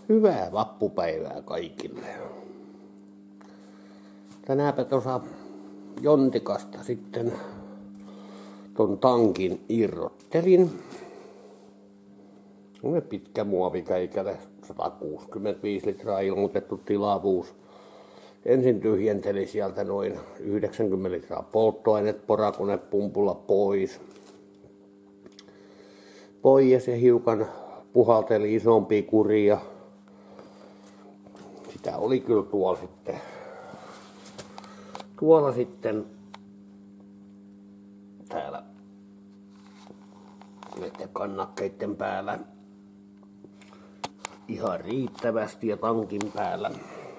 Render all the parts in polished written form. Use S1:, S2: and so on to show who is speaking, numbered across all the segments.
S1: Hyvää vappupäivää kaikille. Tänäänpä tuossa Jontikasta sitten ton tankin irrottelin. On pitkä muovikäikäle, 165 litraa ilmoitettu tilavuus. Ensin tyhjenteli sieltä noin 90 litraa polttoainet porakonepumpulla pois ja hiukan puhalteli isompia kuria. Sitä oli kyllä tuolla sitten täällä näiden kannakkeiden päällä ihan riittävästi ja tankin päällä.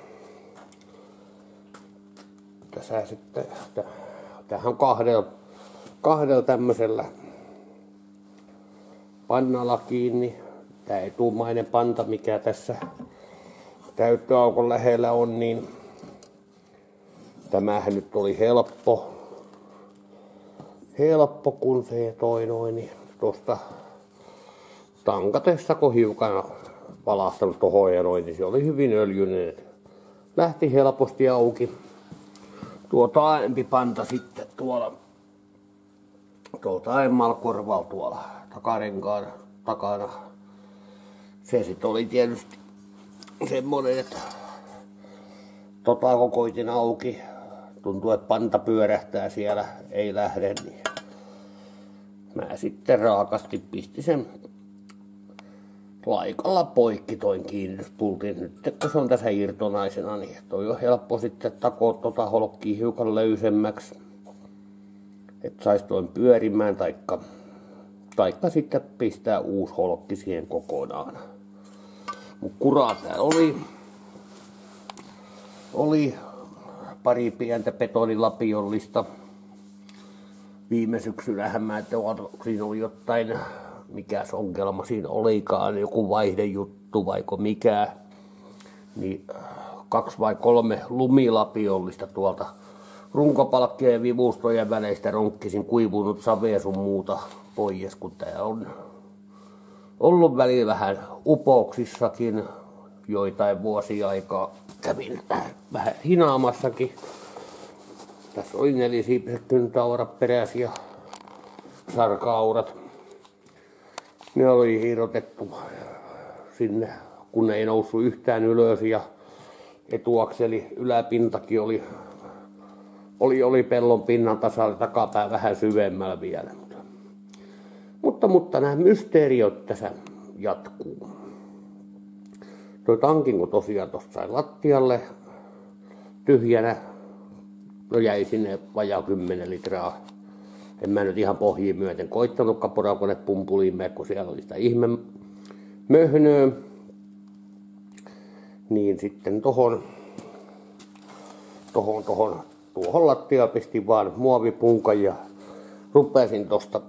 S1: Tässä sitten, tämähän on kahdella tämmöisellä pannalla kiinni. Tää etumainen panta, mikä tässä täyttöaukon lähellä on, niin tämähän nyt oli helppo kun se toi noin, niin tosta tankatessa kun hiukan valahtanut tohon ja noin, niin se oli hyvin öljyinen. Lähti helposti auki. Tuo taaempi panta sitten tuolla taemmalla korvalla tuolla takarenkaan takana. Se sitten oli tietysti semmonen, että kun koitin auki, tuntuu, että panta pyörähtää siellä, ei lähde, niin mä sitten raakasti pistin sen laikalla poikki toin kiinnityspultin. Nyt kun se on tässä irtonaisena, niin toi on helppo sitten takoa holkkia hiukan löysemmäksi, että sais toin pyörimään, taikka sitten pistää uusi holkki siihen kokonaan. Mut kuraa täällä oli pari pientä betonilapiollista. Viime syksynähän mä siinä oli jotain, mikäs ongelma siinä olikaan, joku vaihdejuttu vaiko mikä. Niin 2 vai 3 lumilapiollista tuolta runkopalkkien ja vivustojen väleistä ronkkisin kuivunut savea sun muuta pois, kun tää on ollut välillä vähän upouksissakin joitain vuosia aikaa. Kävin vähän hinaamassakin. Tässä oli 4-siipiset kyntäaurat perässä ja sarka-aurat. Ne oli irrotettu sinne, kun ei noussut yhtään ylös ja etuakseli yläpintakin oli pellon pinnan tasalla, takapää vähän syvemmällä vielä. Mutta nämä mysteeriot tässä jatkuu. Toi tankin kun tosiaan tosta sai lattialle tyhjänä, no jäi sinne vajaa 10 litraa. En mä nyt ihan pohjiin myöten koittanutkaan porakonepumpuliin mene, kun siellä oli sitä ihme möhnöä. Niin sitten tuohon lattiaan pistin vaan muovipunkan ja rupesin tosta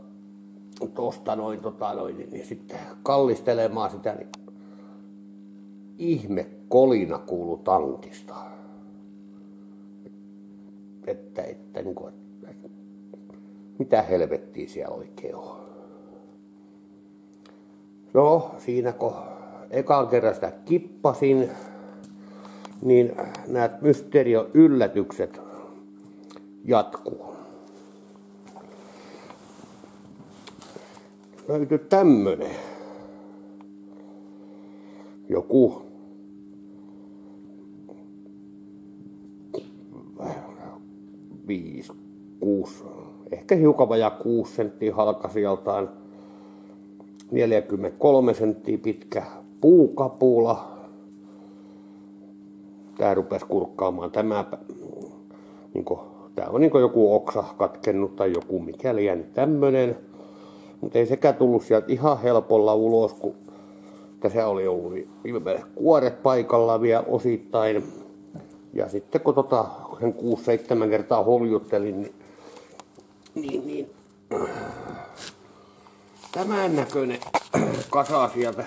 S1: niin sitten kallistelemaan sitä, niin ihme kolina kuului tankista. Että mitä helvettiä siellä oikein on. No, siinä kun ekan kerran sitä kippasin, niin nämä mysteerion yllätykset jatkuu. Löytyi tämmönen joku 5, 6, ehkä hiukan vajaa 6 senttiä halkasijaltaan, 43 senttiä pitkä puukapula. Tää rupesi kurkkaamaan tää on joku oksa katkennut tai joku mikäli jäänyt tämmönen. Mutta ei sekään tullut sieltä ihan helpolla ulos, kun tässä oli ollut kuoret paikalla vielä osittain. Ja sitten kun sen 6-7 kertaa holjuttelin, niin tämän näköinen kasa sieltä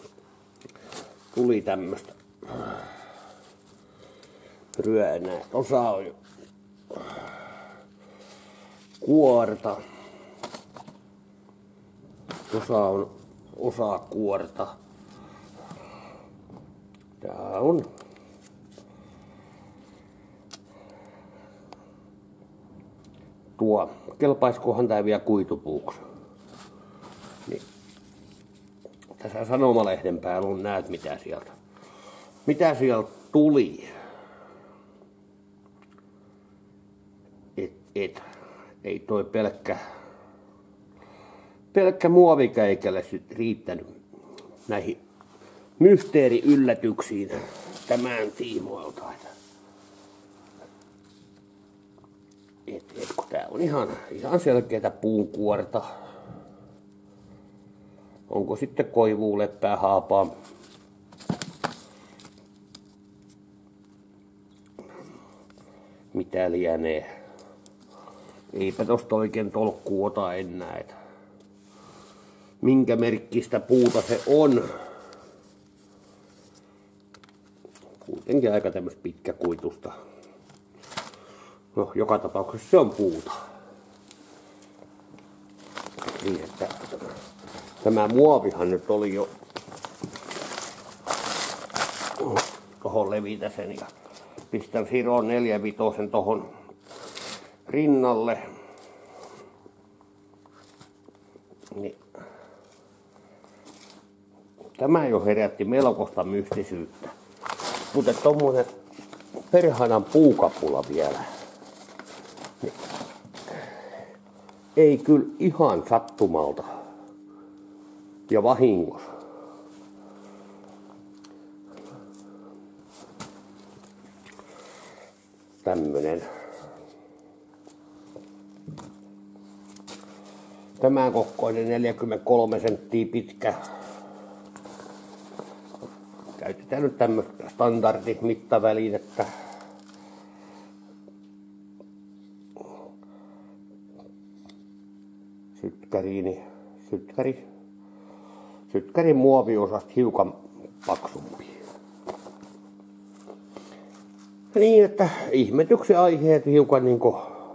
S1: tuli tämmöstä ryönää. Osa on kuorta. Tuossa on osa kuorta. Tää on tuo. Kelpaiskohan tää vielä kuitupuuksi? Niin. Tässä sanomalehden päällä on näet mitä sieltä tuli. Ei toi pelkkä muovikäikälle sit riittänyt näihin mysteeriyllätyksiin tämän tiimoilta. Kun tää on ihan selkeätä puunkuorta. Onko sitten koivuu, leppää, haapaa? Mitä lienee? Eipä tosta oikein tolkkuu ota enää. Minkä merkkistä puuta se on? Kuitenkin aika tämmöistä pitkäkuitusta. No, joka tapauksessa se on puuta. Niin, että tämä muovihan nyt oli jo tohon levitä sen ja pistän Siron 4-vitosen tohon rinnalle. Niin. Tämä jo herätti melkoista mystisyyttä. Mutta tommonen perhanan puukapula vielä. Niin. Ei kyllä ihan sattumalta ja vahingossa. Tämmönen. Tämän kokoinen 43 senttiä pitkä. Käytetään nyt tämmöistä standardimittavälinettä. Sytkärin muoviosasta hiukan paksumpi. Niin, että ihmetyksen aiheet hiukan niinku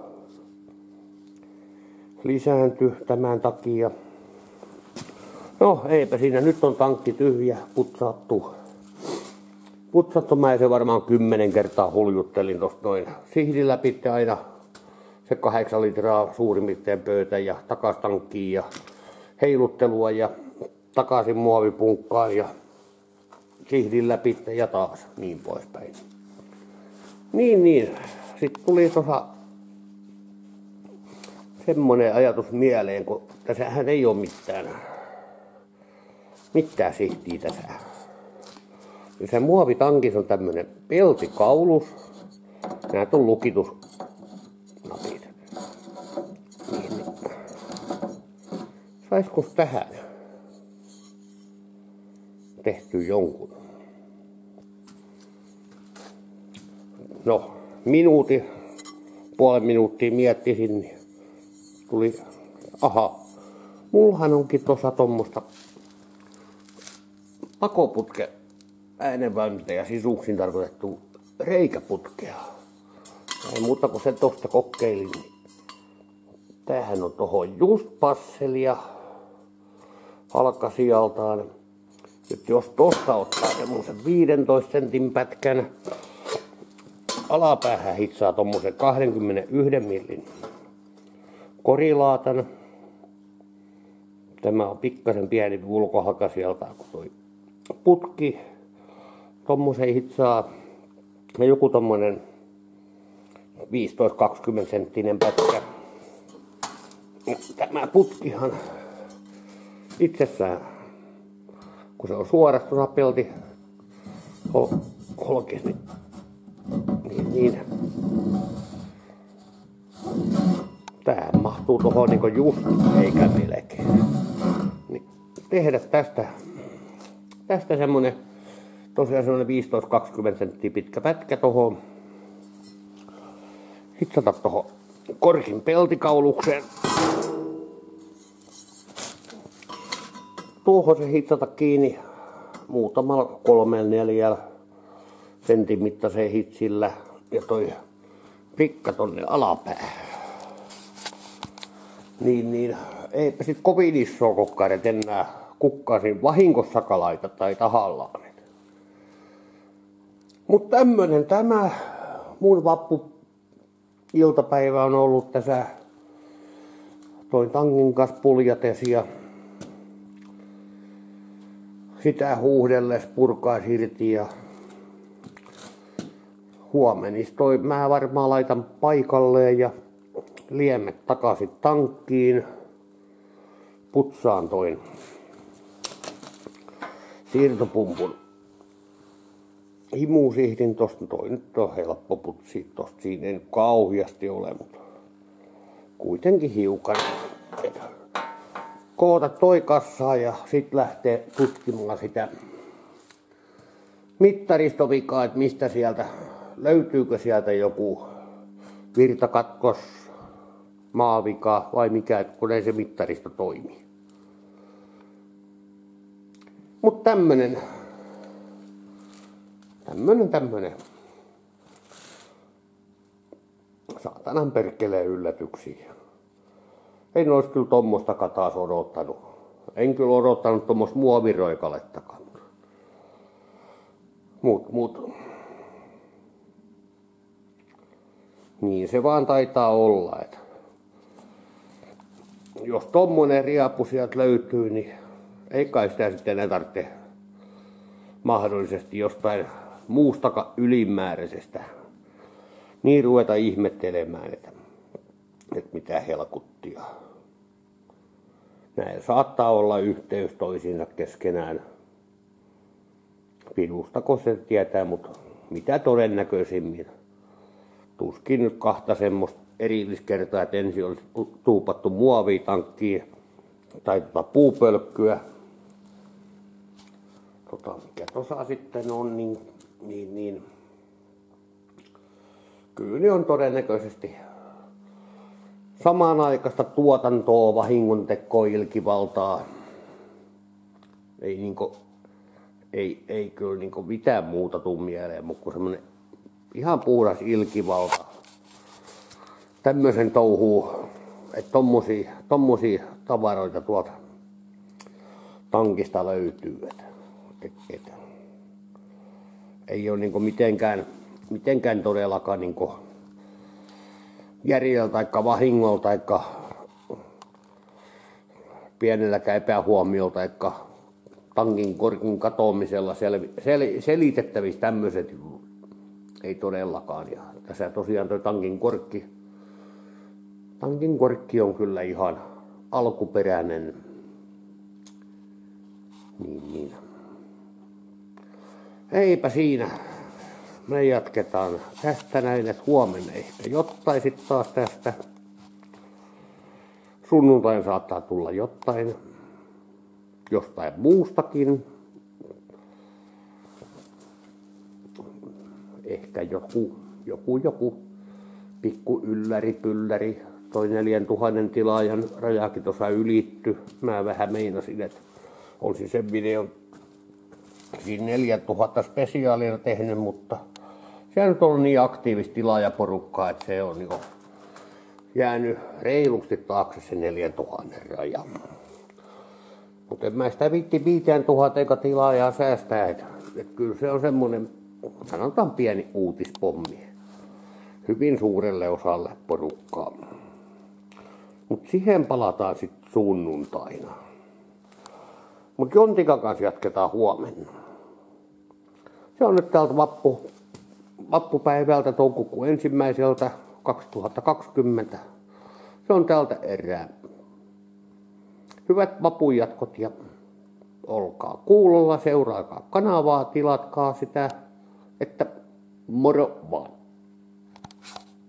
S1: lisääntyi tämän takia. No, eipä siinä, nyt on tankki tyhjä, putsattu. Mä sen varmaan 10 kertaa huljuttelin tosta noin sihdillä pitää aina se 8 litraa suurimmitteen pöytä ja takas tankkiin ja heiluttelua ja takaisin muovipunkkaan ja sihdillä pitää ja taas niin poispäin. Niin. Sitten tuli tuossa semmonen ajatus mieleen, kun tässähän ei ole mitään sihtiä tässä. Ja se muovitankissa on tämmönen peltikaulus. Näet on lukitusnapit. Niin. Saiskos tähän tehty jonkun? No, puolen minuuttia miettisin, niin tuli, mullahan onkin tuossa tommosta pakoputke äänenvalmistaja sisuksin tarkoitettu reikäputkea. Ei muuta kuin sen tosta kokeilin, niin tämähän on tohon just passelia halkasijaltaan. Nyt jos tosta ottaa semmosen 15 sentin pätkän, alapäähän hitsaa tommosen 21 millin korilaatan. Tämä on pikkasen pieni ulkohalkasijaltaan kuin toi putki. Tommosen hitsaa ja joku tommonen 15-20 senttinen pätkä. Ja tämä putkihan itsessään, kun se on suorastuna pelti holkis, niin tää mahtuu tohon niinku just eikä melkein. Niin tehdä tästä semmonen tosiaan semmonen 15-20 senttiä pitkä pätkä tohon. Hitsata tohon korkin peltikaulukseen. Tuohon se hitsata kiinni muutamalla 3-4 sentin mittaiseen hitsillä ja toi pikka tonne alapäähän. Niin, eipä sit kovin isoa kokkaret enää kukkaisin vahingossaka laita tai tahallaan. Mutta tämmönen tämä mun vappu-iltapäivä on ollut tässä. Toin tangin kanssa puljates ja sitä huuhdelles purkais irti ja huomenis mä varmaan laitan paikalleen ja liemet takaisin tankkiin. Putsaan toin siirtopumpun himusihdin tosta. Toi nyt on helppo putsia tosta. Siinä ei kauheasti ole, mutta kuitenkin hiukan. Koota toi kassaa ja sit lähtee tutkimaan sitä mittaristovikaa, että mistä sieltä, löytyykö sieltä joku virtakatkos, maavika vai mikä, kun ei se mittaristo toimi. Mut tämmönen saatanan perkeleen yllätyksiä. En ois kyllä tommostakaan taas odottanut. En kyllä odottanut tommoista muoviroikalettakaan. Mut. Niin se vaan taitaa olla, että jos tommonen riapu sieltä löytyy, niin ei kai sitä sitten enää tarvitse mahdollisesti jostain muustakaan ylimääräisestä niin ruveta ihmettelemään, että mitä helkuttia. Näin saattaa olla yhteys toisiinsa keskenään. Pinustako se tietää, mutta mitä todennäköisimmin. Tuskin nyt kahta semmoista erilliskertaa, että ensin olisi tuupattu muovitankkiin tai puupölkkyä. Mikä tuossa sitten on, niin kyllä ne on todennäköisesti samanaikaista tuotantoa, vahingontekoa, ilkivaltaa. Ei kyllä mitään muuta tuu mieleen, mutta kun semmonen ihan puhdas ilkivalta. Tämmöisen touhuu, että tommosia tavaroita tuolta tankista löytyy. Ei ole mitenkään todellakaan järjellä tai vahingolla tai pienelläkään epähuomiolla tai tankin korkin katoamisella selitettävissä tämmöiset ei todellakaan. Ja tässä tosiaan toi tankin korkki on kyllä ihan alkuperäinen. Niin. Eipä siinä. Me jatketaan tästä näin, että huomenna ehkä jotain sit taas tästä. Sunnuntain saattaa tulla jostain muustakin. Ehkä joku pikku ylläri. Toi 4000 tilaajan rajakin tuossa ylitty. Mä vähän meinasin, että olisin sen videon siinä 4000 spesiaalina tehnyt, mutta se nyt on niin aktiivista tilaajaporukkaa, että se on jäänyt reilusti taakse se 4000 raja. Mutta en mä sitä viitti 5000 eikä tilaajaa säästää, että kyllä se on semmonen, sanotaan pieni uutispommi hyvin suurelle osalle porukkaa. Mut siihen palataan sitten sunnuntaina. Mut Jontikan kanssa jatketaan huomenna. Se on nyt täältä vappupäivältä toukokuun 1. 2020. Se on tältä erää. Hyvät vapunjatkot ja olkaa kuulolla, seuraakaa kanavaa, tilatkaa sitä, että moro vaan.